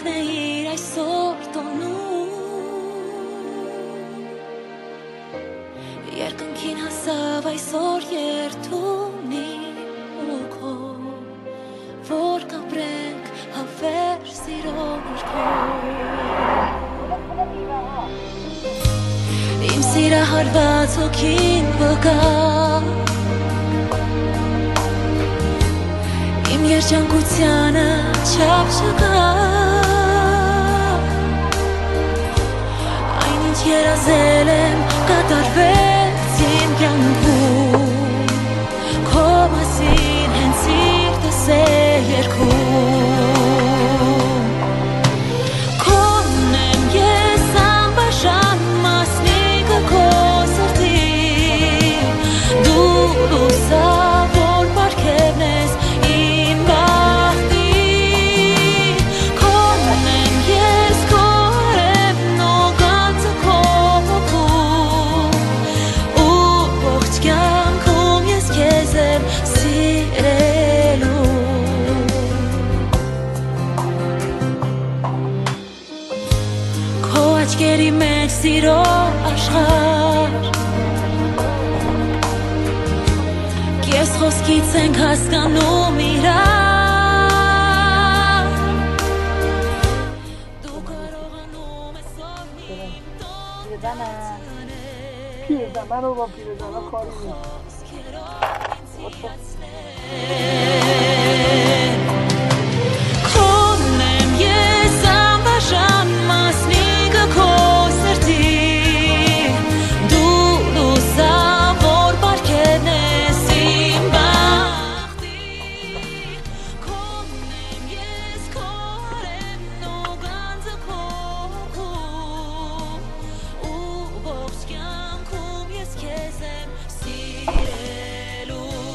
neir այսօր տոնում Երկնքին հասավ այսօր երթունի ու քո Որ կապրենք հավեր սիրո մրգով Իմ սիրահարված հոգին վկա Իմ երջանկությանը չափ չկա Այն ինչ երազել եմ կատարվեց իմ կյանքում Քո մասին հենց սիրտս է երգում Քոնն եմ ես անբաժան մասնիկը քո սրտի Դու լուսավոր պարգևն ես Աչքերի մեջ սիրո աշխարհ Կես խոսքից ենք հասկանում իրար Դու կարողանում ես օգնել իմ پیرزن منو با پیرزن ها کاری Քոնն ես անբաժան մասնիկը քո սրտի Դու լուսավոր պարգևն ես իմ բախտի Քոնն ես քո արևն ու գանձը քո հոգում Ու ողջ կյանքում ես քեզ եմ սիրելու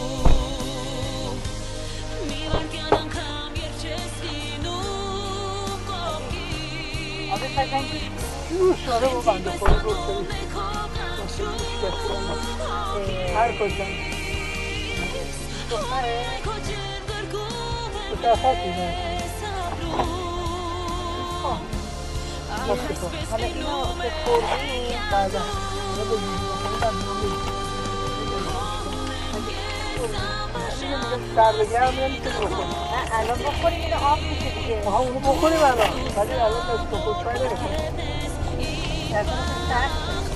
Մի վարկյան անգամ երբ չես լինում կողքին آره قشنگی جوش داره با بنده خدا گفتاری هر کجا مشخص اینه حالا اینو به خوردیم بعدا اینو بگیریم سردگرم نمیشه بخوریم نه الان بخوریم اینو آب میشه دیگه آها اونو بخوریم الان ولی الان دست بخور چای نمیخوریم الان سرد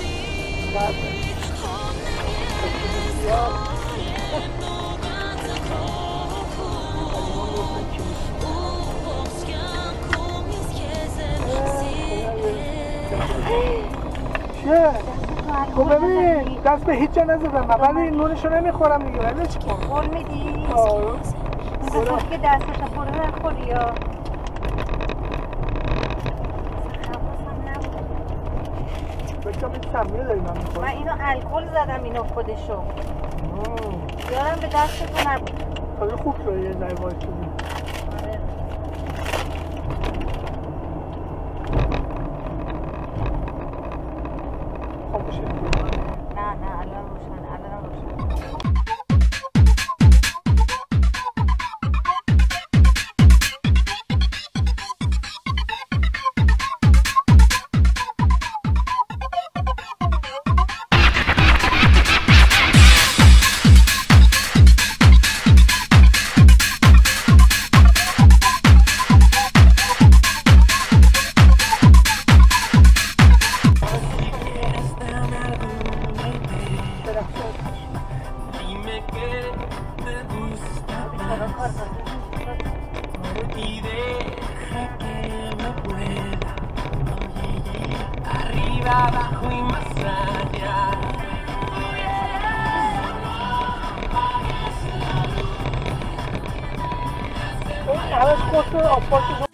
چیه؟ خب ببین دست به هیچ جا نزدم ولی نونشو نمیخورم دیگه ولی چی کنم؟ خور میدی؟ آره اون که دستش خوره نخوری یا بچه این سمیه داریم هم میخورم من اینو الکل زدم اینو خودشو یادم به دستتو نبود خیلی خوب شده یه ذره وایس شدیم آره خب بشه نه نه الان روشن الان روشن Y deja que me pueda arriba, abajo y más allá. همش خود آپارت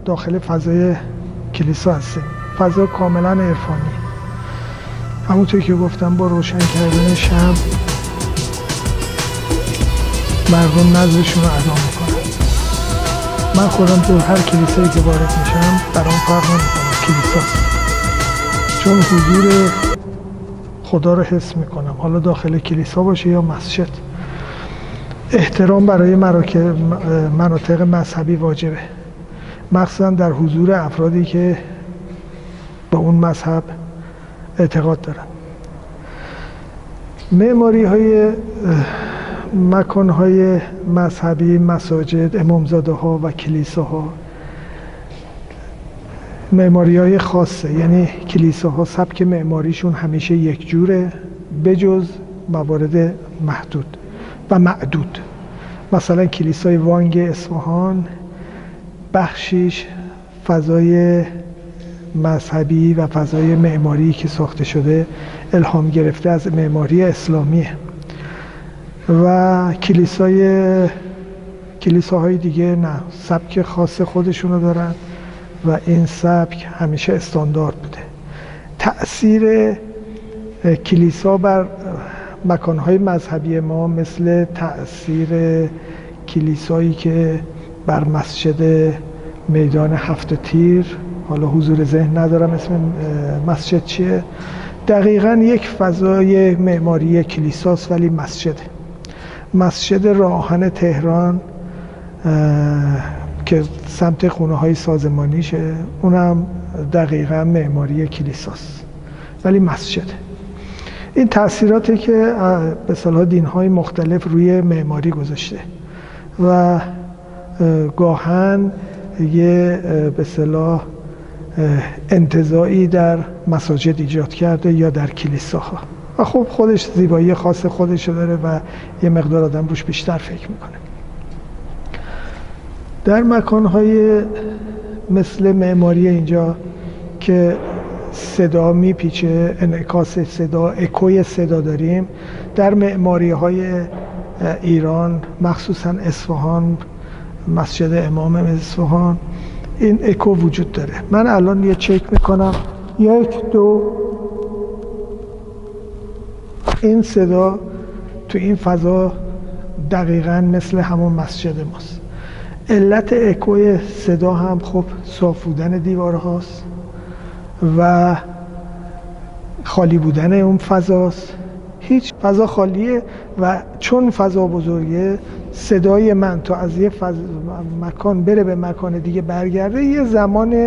داخل فضای کلیسا هستیم، فضا کاملا عرفانی. همونطور که گفتم با روشن کردن شمع مردم نذرشون رو ادا میکنن. من خودم تو هر کلیسایی که وارد میشم برام فرق نمیکنه کلیساست، چون حضور خدا رو حس میکنم، حالا داخل کلیسا باشه یا مسجد. احترام برای مناطق مذهبی واجبه، مخصوصا در حضور افرادی که به اون مذهب اعتقاد دارن. معماری های مکان های مذهبی، مساجد، امامزاده ها و کلیساها معماری های خاصه، یعنی کلیساها سبک معماریشون همیشه یک جوره بجز موارد محدود و معدود. مثلا کلیسای وانگ اصفهان بخشیش فضای مذهبی و فضای معماری که ساخته شده الهام گرفته از معماری اسلامیه و کلیساهای دیگه نه، سبک خاص خودشونو دارن و این سبک همیشه استاندارد بوده. تأثیر کلیسا بر مکانهای مذهبی ما مثل تأثیر کلیسایی که بر مسجد میدان هفت تیر، حالا حضور ذهن ندارم اسم مسجد چیه، دقیقاً یک فضای معماری کلیساست ولی مسجد راه آهن تهران که سمت خونه های سازمانیشه، اونم دقیقاً معماری کلیساست ولی مسجد. این تأثیراتی که به اصطلاح دین‌های مختلف روی معماری گذاشته و گاهن یه به اصطلاح انتزاعی در مساجد ایجاد کرده یا در کلیساها و خب خودش زیبایی خاص خودش داره و یه مقدار آدم روش بیشتر فکر میکنه. در مکانهای مثل معماری اینجا که صدا میپیچه، انعکاس صدا، اکوی صدا داریم، در معماری های ایران مخصوصا اصفهان، مسجد امام اصفهان، این اکو وجود داره. من الان یه چک میکنم، 1 2 این صدا تو این فضا دقیقاً مثل همون مسجد ماست. علت اکوی صدا هم خب صاف بودن دیوارهاست و خالی بودن اون فضاست. هیچ فضا خالیه و چون فضا بزرگه صدای من تا از یه مکان بره به مکان دیگه برگرده، یه زمان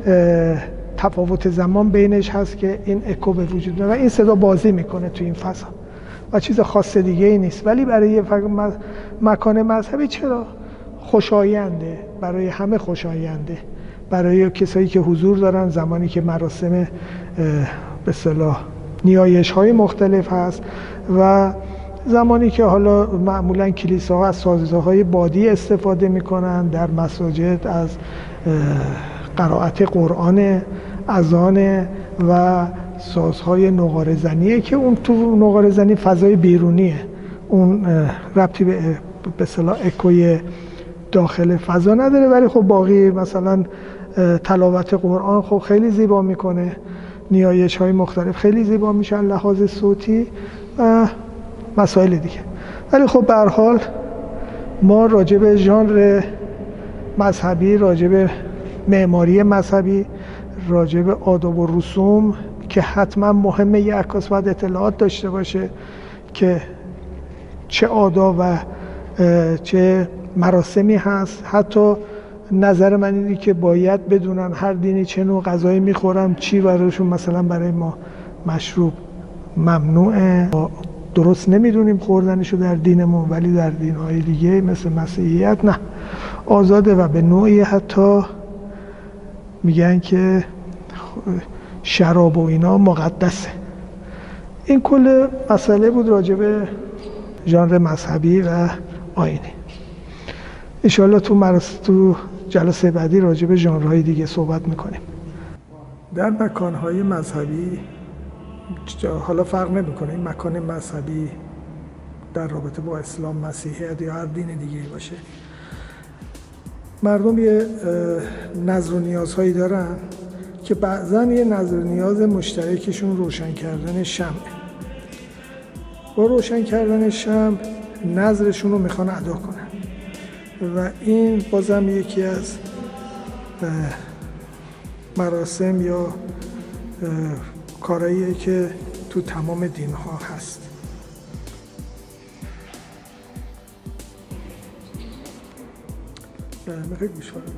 تفاوت زمان بینش هست که این اکو به وجود میاد و این صدا بازی میکنه تو این فضا و چیز خاص دیگه ای نیست. ولی برای یه مکان مذهبی چرا؟ خوشاینده، برای همه خوشاینده، برای کسایی که حضور دارن زمانی که مراسم به اصطلاح نیایش های مختلف هست و زمانی که حالا معمولا کلیساها از سازهای بادی استفاده میکنن، در مساجد از قرائت قرآن، اذان و سازهای نقاره زنیه که اون تو نقاره زنی فضای بیرونیه، اون ربطی به اصطلاح اکوی داخل فضا نداره. ولی خب باقی مثلا تلاوت قرآن خب خیلی زیبا میکنه، نیایش های مختلف خیلی زیبا میشن لحاظ صوتی و مسائل دیگه. ولی خب به هر حال ما راجع به ژانر مذهبی، راجع به معماری مذهبی، راجع به آداب و رسوم که حتما مهمه یه عکاس باید اطلاعات داشته باشه که چه آداب و چه مراسمی هست. حتی نظر من اینه که باید بدونن هر دینی چه نوع غذایی میخورن، چی برایشون مثلا برای ما مشروب ممنوعه، درست نمیدونیم خوردنشو در دینمون، ولی در دینهای دیگه مثل مسیحیت نه، آزاده و به نوعی حتی میگن که شراب و اینا مقدسه. این کل مسئله بود راجع به ژانر مذهبی و آیینی. انشاءالله تو جلسه بعدی راجع به ژانرهای دیگه صحبت میکنیم. در مکانهای مذهبی حالا فرق نمیکنه این مکان مذهبی در رابطه با اسلام، مسیحیت یا هر دین دیگه باشه، مردم یه نظر و نیازهایی دارن که بعضا یه نظر و نیاز مشترکشون روشن کردن شمعه. با روشن کردن شمع نظرشون رو میخوان ادا کنن و این بازم یکی از مراسم یا کارهاییه که تو تمام دین‌ها هست. میخوای گوش کنم؟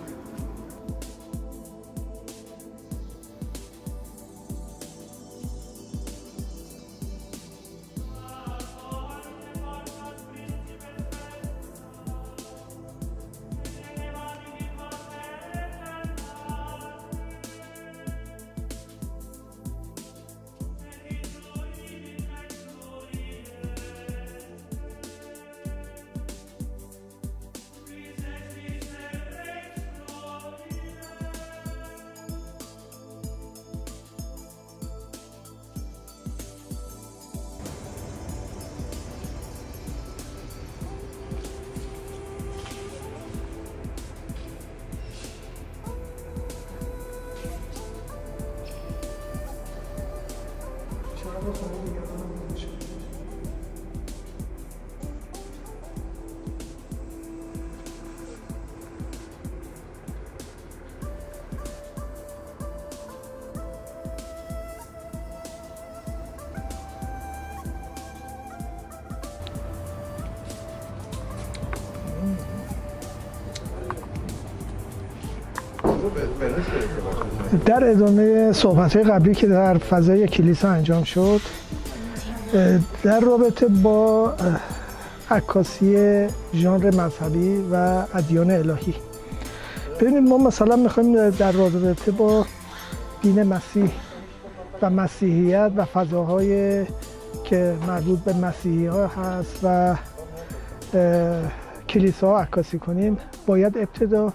در ادامه صحبت‌های قبلی که در فضای کلیسا انجام شد، در رابطه با عکاسی ژانر مذهبی و ادیان الهی، ببینید ما مثلا می‌خوایم در رابطه با دین مسیح و مسیحیت و فضاهای که مربوط به مسیحی‌ها هست و کلیساها عکاسی کنیم، باید ابتدا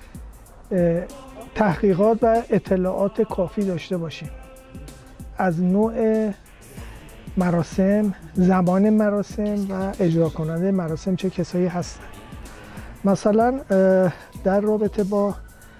تحقیقات و اطلاعات کافی داشته باشیم از نوع مراسم، زمان مراسم و اجرا کننده مراسم چه کسایی هستن. مثلا در رابطه با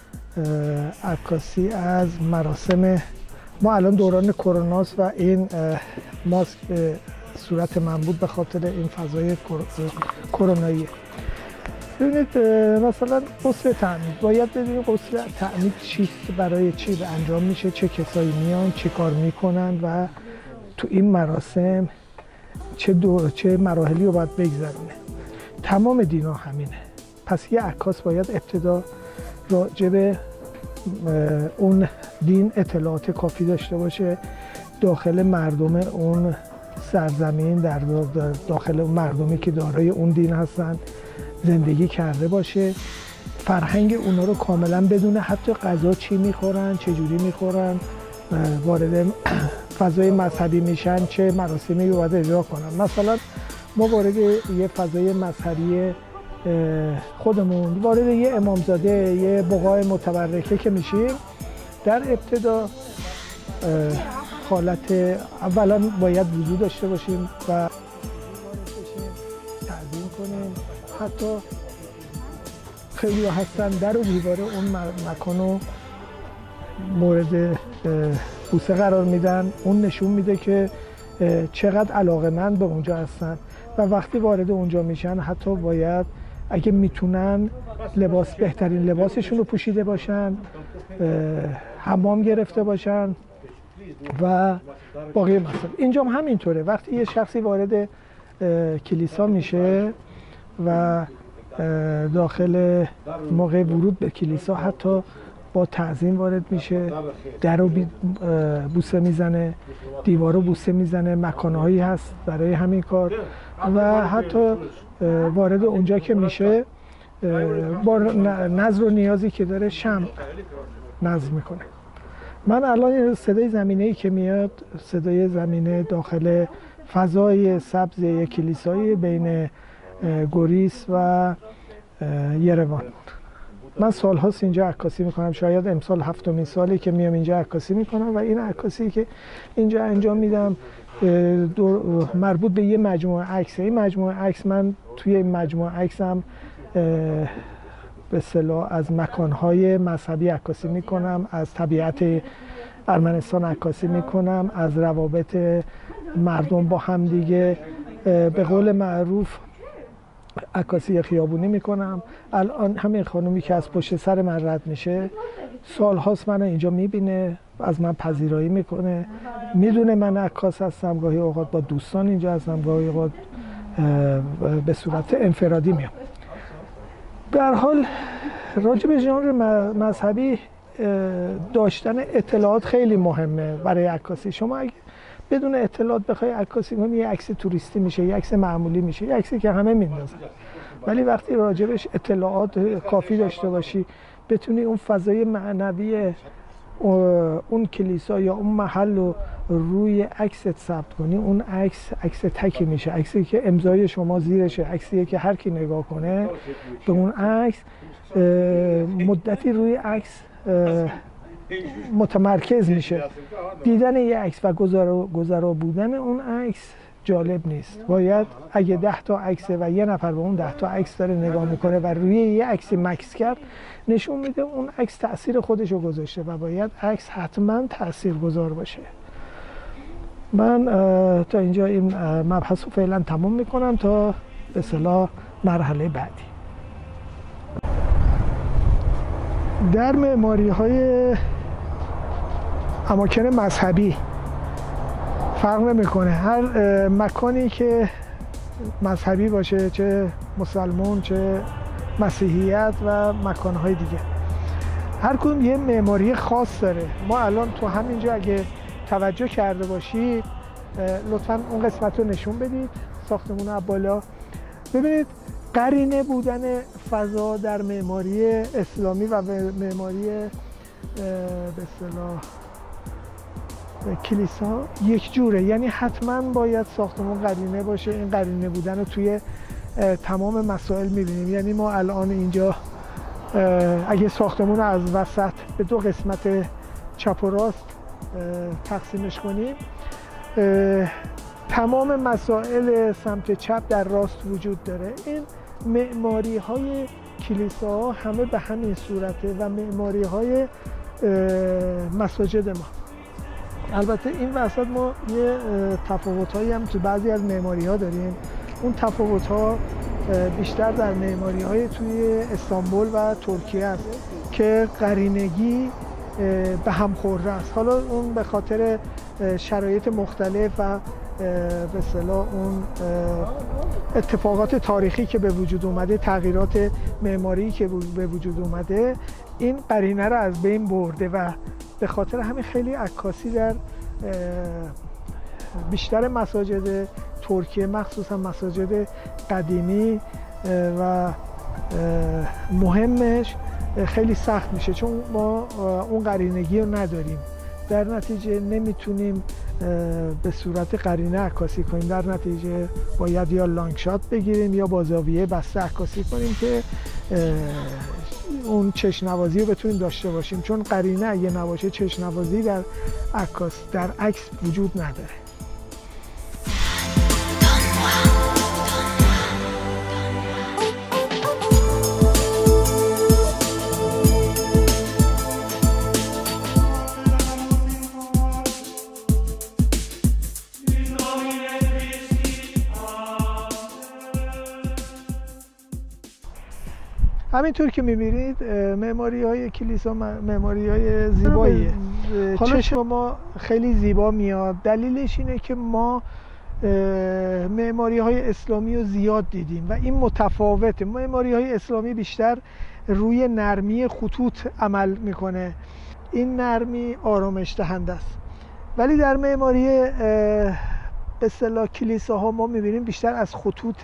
عکاسی از مراسم، ما الان دوران کروناست و این ماسک صورت من بود به خاطر این فضای کرونایی. ببینید مثلا غسل تعمید، باید ببینید غسل تعمید چیست، برای چی به انجام میشه، چه کسایی میان، چه کار میکنن و تو این مراسم چه مراحلی رو باید بگذرونه. تمام دینا همینه. پس یه عکاس باید ابتدا راجع به اون دین اطلاعات کافی داشته باشه، داخل مردم اون سرزمین، در داخل اون مردمی که دارای اون دین هستن زندگی کرده باشه، فرهنگ اونا رو کاملا بدونه، حتی غذا چی میخورن، چه جوری میخورن، وارد فضای مذهبی میشن چه مراسمی رو باید اجرا کنن. مثلا ما وارد یه فضای مذهبی خودمون، وارد یه امامزاده، یه بقاع متبرکه که میشیم، در ابتدا حالت اولا باید وضو داشته باشیم و تعظیم کنیم. حتی خیلی هستن در و دیوار اون مکانو مورد بوسه قرار میدن، اون نشون میده که چقدر علاقه‌مند به اونجا هستن و وقتی وارد اونجا میشن حتی باید اگه میتونن بهترین لباسشون رو پوشیده باشن، حمام گرفته باشن و باقی مسائل. اینجا هم همینطوره. وقتی یه شخصی وارد کلیسا میشه و داخل موقع ورود به کلیسا حتی با تعظیم وارد میشه، در رو بوسه میزنه، دیوار رو بوسه میزنه، مکانهایی هست برای همین کار و حتی وارد اونجا که میشه با نظر و نیازی که داره شمع نظر میکنه. من الان صدای زمینه‌ای که میاد، صدای زمینه داخل فضای سبز یک کلیسایی بین گوریس و یروان. من سال‌هاست اینجا عکاسی میکنم، شاید امسال 7مین سالی که میام اینجا عکاسی میکنم و این عکاسی که اینجا انجام میدم مربوط به یه مجموعه عکس. این مجموعه عکس من توی این مجموعه عکسم به اصطلاح از مکانهای مذهبی عکاسی میکنم، از طبیعت ارمنستان عکاسی میکنم، از روابط مردم با هم دیگه، به قول معروف عکاسی خیابونی میکنم. الان همین خانومی که از پشت سر من رد میشه سال هاست منو اینجا میبینه، از من پذیرایی میکنه، میدونه من عکاس هستم، گاهی اوقات با دوستان اینجا هستم، گاهی اوقات به صورت انفرادی میام. به هر حال راجع به ژانر مذهبی داشتن اطلاعات خیلی مهمه برای عکاسی. شما اگه بدون اطلاعات بخوای عکاسی کنی یه عکس توریستی میشه، یه عکس معمولی میشه، یه عکسی که همه میندازن. ولی وقتی راجبش اطلاعات کافی داشته باشی، بتونی اون فضای معنوی اون کلیسا یا اون محل رو روی عکست ثبت کنی، اون عکس تکی میشه، عکسی که امضای شما زیرشه، عکسیه که هر کی نگاه کنه به اون عکس مدتی روی عکس متمرکز میشه. دیدن یه عکس و گذرا بودن اون عکس جالب نیست. باید اگه 10 تا عکسه و یه نفر به اون 10 تا عکس داره نگاه میکنه و روی یه عکسی مکس کرد، نشون میده اون عکس تأثیر خودش رو گذاشته و باید عکس حتما تأثیرگذار باشه. من تا اینجا این مبحث رو فعلا تموم میکنم تا به اصطلاح مرحله بعدی. در معماری های اماکن مذهبی فرق نمیکنه، هر مکانی که مذهبی باشه، چه مسلمان چه مسیحیت و مکانهای دیگه، هر کدوم یه معماری خاص داره. ما الان تو همینجا اگه توجه کرده باشید، لطفاً اون قسمت رو نشون بدید، ساختمون از بالا ببینید. قرینه بودن فضا در معماری اسلامی و معماری به اصطلاح کلیسا یک جوره، یعنی حتما باید ساختمون قرینه باشه. این قرینه بودن رو توی تمام مسائل میبینیم. یعنی ما الان اینجا اگه ساختمون رو از وسط به 2 قسمت چپ و راست تقسیمش کنیم، تمام مسائل سمت چپ در راست وجود داره. این معماری های کلیساها همه به همین صورته و معماری های مساجد ما. البته این وسط ما یه تفاوت هایی هم تو بعضی از معماری ها داریم. اون تفاوت ها بیشتر در معماری های توی استانبول و ترکیه است که قرینگی به هم خورده است. حالا اون به خاطر شرایط مختلف و به اصطلاح اون اتفاقات تاریخی که به وجود اومده، تغییرات معماری که به وجود اومده، این قرینه رو از بین برده و به خاطر همین خیلی عکاسی در بیشتر مساجد ترکیه، مخصوصا مساجد قدیمی و مهمش، خیلی سخت میشه، چون ما اون قرینگی رو نداریم. در نتیجه نمیتونیم به صورت قرینه عکاسی کنیم. در نتیجه باید یا لانگ شات بگیریم یا با زاویه بسته عکاسی کنیم که اون چشم‌نوازی رو بتونیم داشته باشیم، چون قرینه اگه نباشه چشم‌نوازی در عکس وجود نداره. همینطور که می‌بینید معماری های کلیسا معماری های زیباییه. حالا چشم ما خیلی زیبا میاد. دلیلش اینه که ما معماری های اسلامی رو زیاد دیدیم و این متفاوته. معماری های اسلامی بیشتر روی نرمی خطوط عمل میکنه، این نرمی آرامش دهنده است. ولی در معماری به اصطلاح کلیساها ما می‌بینیم بیشتر از خطوط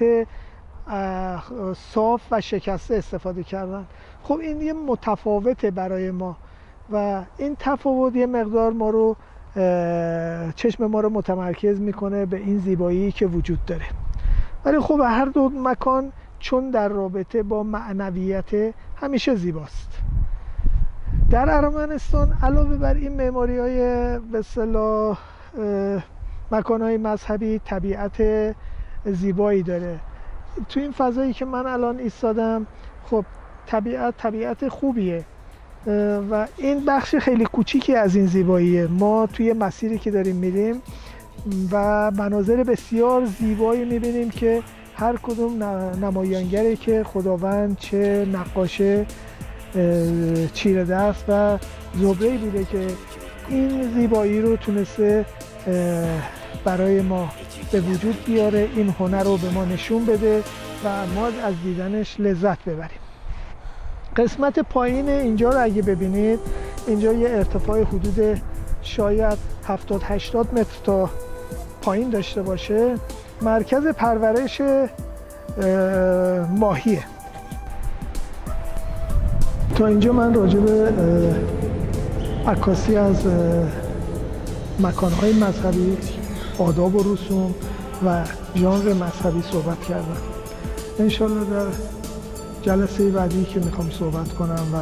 صاف و شکسته استفاده کردن. خب این یه متفاوته برای ما و این تفاوت یه مقدار ما رو چشم ما رو متمرکز میکنه به این زیبایی که وجود داره. ولی خب هر دو مکان چون در رابطه با معنویت همیشه زیباست. در ارمنستان علاوه بر این معماری های به اصطلاح مکان های مذهبی طبیعت زیبایی داره. تو این فضایی که من الان ایستادم، خب طبیعت خوبیه و این بخش خیلی کوچیکی از این زیباییه. ما توی مسیری که داریم میریم و مناظر بسیار زیبایی میبینیم که هر کدوم نمایانگری که خداوند چه نقاش چیره دست و زبره‌ای بوده که این زیبایی رو تونسته برای ما به وجود بیاره، این هنر رو به ما نشون بده و ما از دیدنش لذت ببریم. قسمت پایین اینجا رو اگه ببینید، اینجا یه ارتفاع حدود شاید 70-80 متر تا پایین داشته باشه. مرکز پرورش ماهیه. تا اینجا من راجع به عکاسی از مکانهای مذهبی، آداب و رسوم و ژانر مذهبی صحبت کردم. انشالله در جلسه بعدی که میخوام صحبت کنم و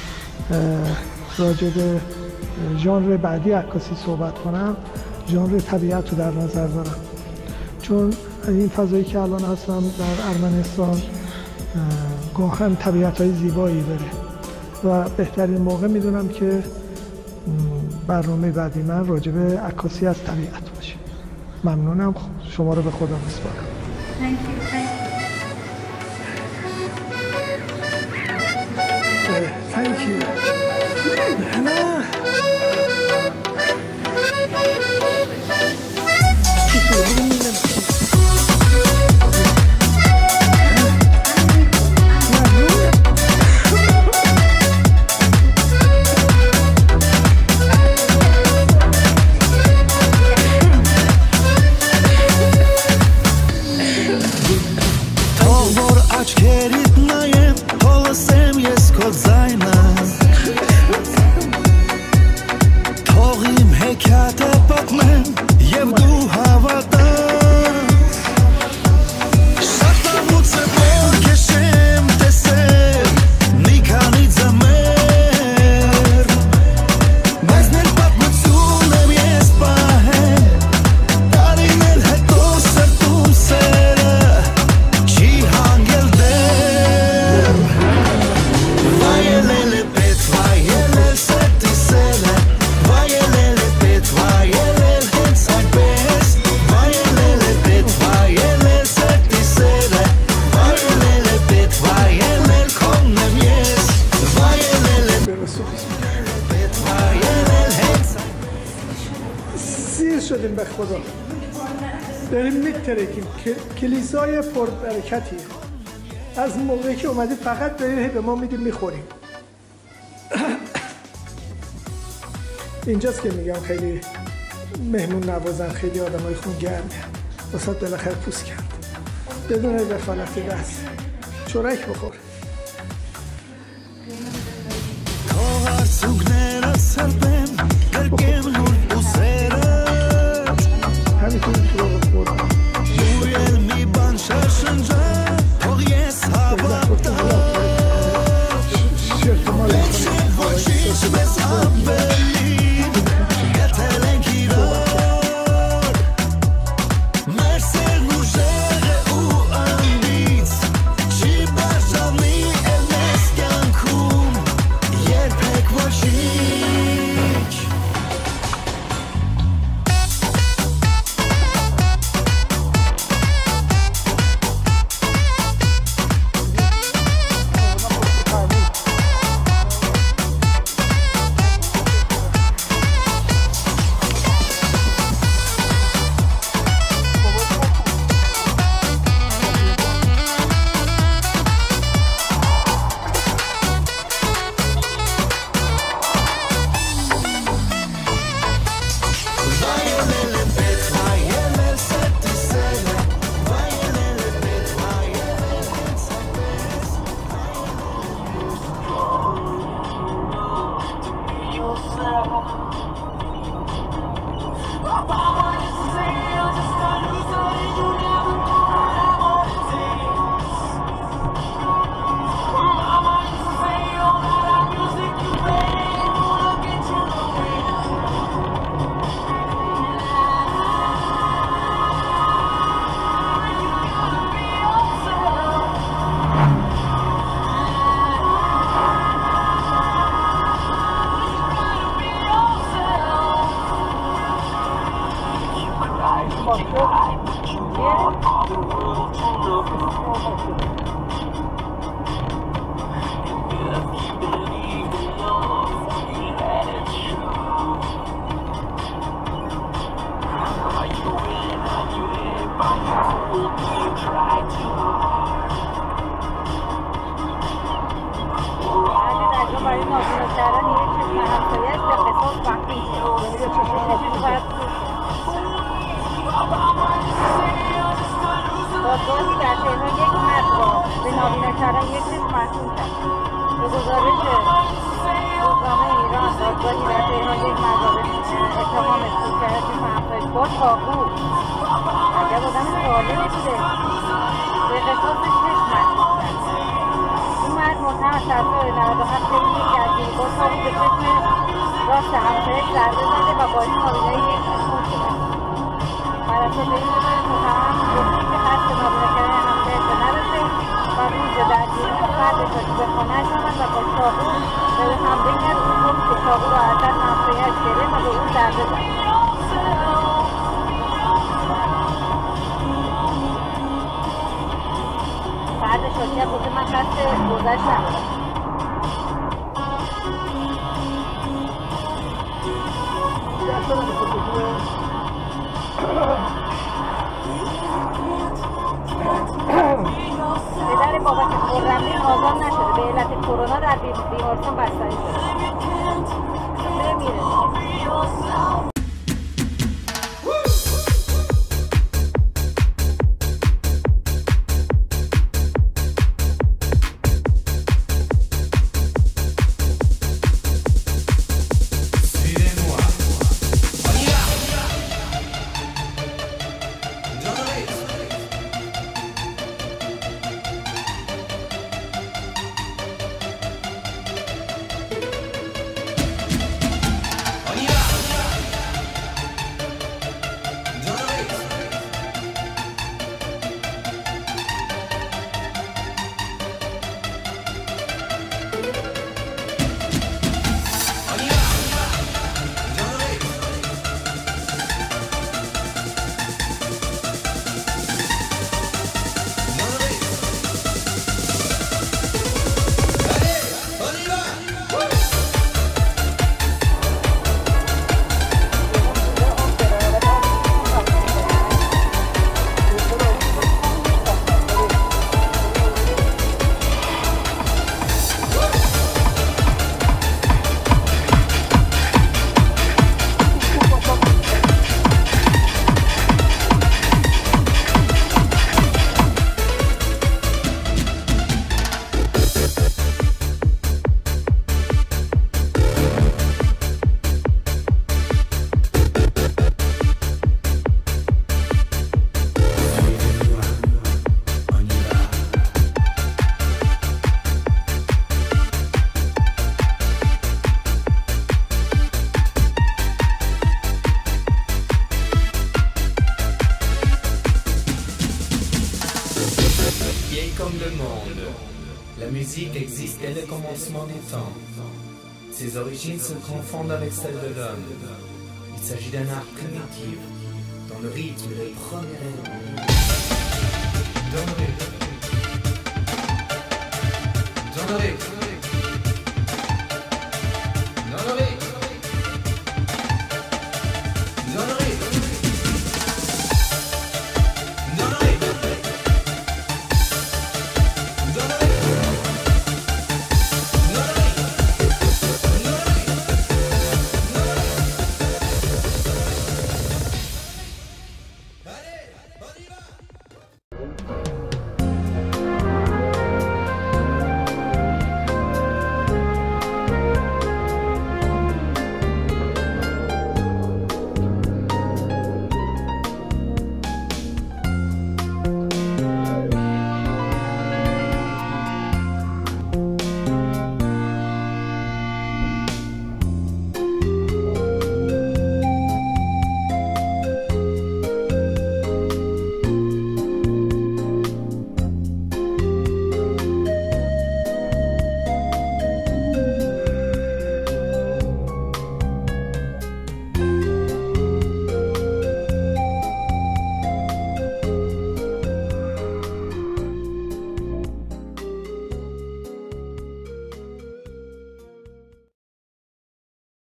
راجع به ژانر بعدی عکاسی صحبت کنم، ژانر طبیعت رو در نظر دارم، چون این فضایی که الان هستم در ارمنستان گاهن طبیعت‌های زیبایی داره و بهترین موقع میدونم که برنامه بعدی من راجع به عکاسی از طبیعت باشه. ممنونم، شما رو به خدا میسپارم. Thank you. شدیم به خدا، داریم میترکیم. کلیسای پربرکتی از موقعی که اومدی فقط داریم به ما میدیم میخوریم. اینجاست که میگم خیلی مهمون نوازن، خیلی آدمای خونگرمه، واسه بالاخره پوست کرد بدون دخالت دست. چورک بخور. همینطوری تو رو بخورم. شرط مال تهران یک مغازه اتهام مسئول کرده توی همسایه با چاقو. عجب آدم ظالمی بوده. به قصاصش 6 محکوم کردن. این مرد متهم از سال 97 طی یک درگیری با چاقو به چشم راست همسایه‌اش ضربه زده و باعث نابینایی یک خون شده. بر اساس این متهم گفته که قصد نابینا کردن همسایه‌اش به نداشته و روز درگیری با فرد شدی به خانه‌اش آمد و با چاقو به حمله کرد. او گفت که چاقو را از دست همسایه‌اش گرفت و به او ضربه زد. فرد شدی گفته من قصد گذشت ندارم. پدر بابک خرمدین آزاد نشده، به علت کرونا در بیمارستان بستری شده. نمیره. Comme le monde, la musique existe dès le commencement des temps. Ses origines se confondent avec celles de l'homme. Il s'agit d'un art primitif, dont le rythme est le premier élément. Dans le rythme.